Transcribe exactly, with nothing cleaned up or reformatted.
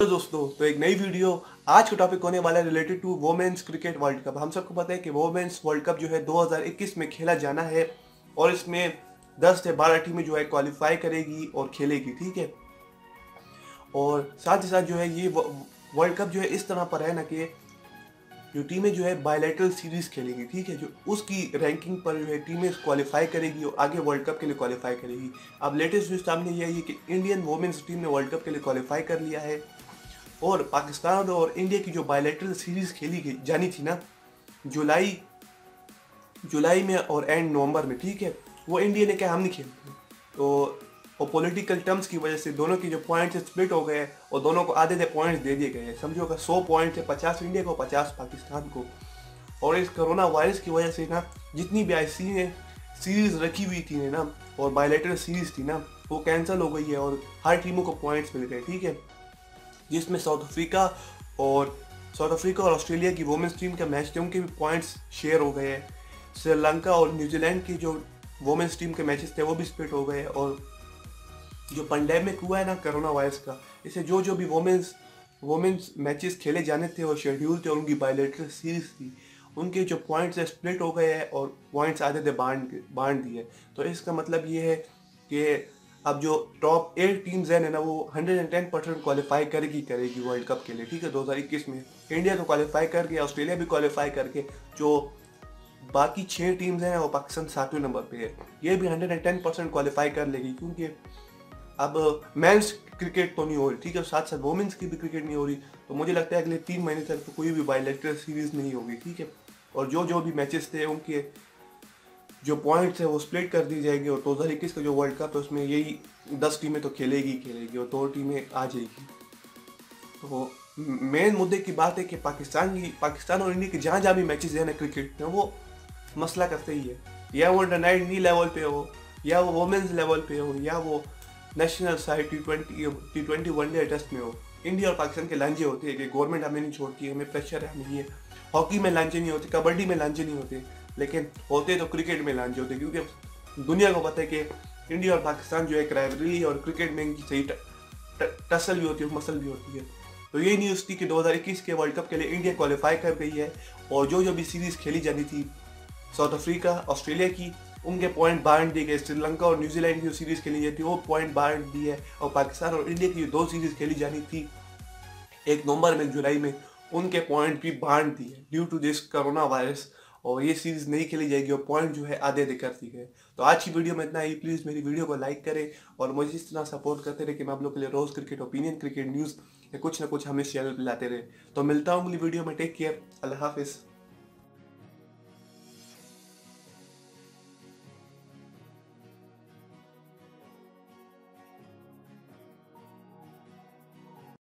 तो दोस्तों, तो एक नई वीडियो। आज का टॉपिक होने वाला है related to women's cricket world cup. हम सबको पता है कि वोमेन्स वर्ल्ड कप जो है दो हज़ार इक्कीस में खेला जाना है और इसमें दस से बारह टीमें जो है क्वालिफाई करेगी और खेलेगी, ठीक है। और साथ ही साथ जो है ये वर्ल्ड कप जो है इस तरह पर है ना कि जो टीमें जो है बायलैटरल सीरीज खेलेंगी, ठीक है, जो उसकी रैंकिंग पर जो है टीमें क्वालिफाई करेगी और आगे वर्ल्ड कप के लिए क्वालिफाई करेगी। अब लेटेस्ट न्यूज सामने यह है कि इंडियन वोमेन्स टीम ने वर्ल्ड कप के लिए क्वालिफाई कर लिया है और पाकिस्तान और इंडिया की जो बायलैटरल सीरीज खेली गई जानी थी ना जुलाई जुलाई में और एंड नवंबर में, ठीक है, वो इंडिया ने कहा हम नहीं खेलते। तो और पॉलिटिकल टर्म्स की वजह से दोनों के जो पॉइंट्स स्प्लिट हो गए और दोनों को आधे आधे पॉइंट्स दे दिए गए। समझो का सौ पॉइंट है, पचास इंडिया को, पचास पाकिस्तान को। और इस कोरोना वायरस की वजह से ना जितनी भी ऐसी ने सीरीज रखी हुई थी ना और बायलैटरल सीरीज थी ना वो कैंसिल हो गई है और हर टीमों को पॉइंट्स मिल गए, ठीक है, जिसमें साउथ अफ्रीका और साउथ अफ्रीका और ऑस्ट्रेलिया की वुमेन्स टीम का मैच थे, उनके भी पॉइंट्स शेयर हो गए हैं। श्रीलंका और न्यूजीलैंड की जो वुमेन्स टीम के मैचेस थे वो भी स्प्लिट हो गए। और जो पेंडेमिक हुआ है ना कोरोना वायरस का, इससे जो जो भी वुमेन्स वुमेन्स मैचेस खेले जाने थे और शेड्यूल थे, उनकी बायलैटरल सीरीज थी, उनके जो पॉइंट्स है स्प्लिट हो गए हैं और पॉइंट्स आधे आधे बांट बांट दिए। तो इसका मतलब ये है कि अब जो टॉप एट टीम्स हैं ना वो एक सौ दस परसेंट क्वालिफाई करेगी करेगी वर्ल्ड कप के लिए, ठीक है। दो हज़ार इक्कीस में इंडिया तो क्वालिफाई कर गया, ऑस्ट्रेलिया भी क्वालिफाई करके, जो बाकी छः टीम्स हैं वो पाकिस्तान सातवें नंबर पे है, ये भी एक सौ दस परसेंट क्वालिफाई कर लेगी। क्योंकि अब मेंस क्रिकेट तो नहीं हो रही, ठीक है, साथ साथ वुमेन्स की भी क्रिकेट नहीं हो रही, तो मुझे लगता है अगले तीन महीने तक तो कोई भी बायलैटरल सीरीज नहीं होगी, ठीक है। और जो जो भी मैचेस थे उनके जो पॉइंट्स है वो स्प्लिट कर दी जाएगी और दो हज़ार इक्कीस का जो वर्ल्ड कप है उसमें यही दस टीमें तो खेलेगी खेलेगी और दो टीमें आ जाएगी। तो मेन मुद्दे की बात है कि पाकिस्तान की पाकिस्तान और इंडिया के जहाँ जहाँ भी मैचेस हैं ना क्रिकेट में, वो मसला का सही है, या वो अंडर नाइनटीन लेवल पे हो, या वो वुमेन्स लेवल पे हो, या वो national side T twenty T twenty one day test में हो। इंडिया और पाकिस्तान के लांझे होते हैं कि गवर्नमेंट हमें नहीं छोड़ती, हमें प्रेशर है, हमें ये हॉकी में लांझे नहीं होते, कबड्डी में लांझे नहीं होते, लेकिन होते तो क्रिकेट में लांझे होते, क्योंकि दुनिया को पता है कि इंडिया और पाकिस्तान जो है राइवलरी और क्रिकेट में इनकी सही टसल भी होती है, मसल भी होती है। तो ये न्यूज़ थी कि दो हज़ार इक्कीस के वर्ल्ड कप के लिए इंडिया क्वालिफाई कर गई है और जो जो भी सीरीज खेली जानी थी साउथ अफ्रीका ऑस्ट्रेलिया की, उनके पॉइंट बांट दिए गए। श्रीलंका और न्यूजीलैंड की जो सीरीज खेली जाती थी वो पॉइंट बांट दी है और पाकिस्तान और इंडिया की दो सीरीज खेली जानी थी एक नवंबर में जुलाई में, उनके पॉइंट भी बांट दिए due to this corona virus, और ये सीरीज नहीं खेली जाएगी और पॉइंट जो है आधे आधे कर दी गए। तो आज की वीडियो में इतना ही। प्लीज़ मेरी वीडियो को लाइक करें और मुझे इस तरह सपोर्ट करते रहे कि मैं आप लोग के लिए रोज़ क्रिकेट ओपिनियन, क्रिकेट न्यूज़ या कुछ ना कुछ हमें चैनल पर लाते रहे। तो मिलता हूँ अगली वीडियो में। टेक केयर, अल्लाह हाफिज़।